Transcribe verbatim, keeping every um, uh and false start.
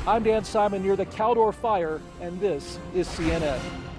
I'm Dan Simon near the Caldor Fire, and this is C N N.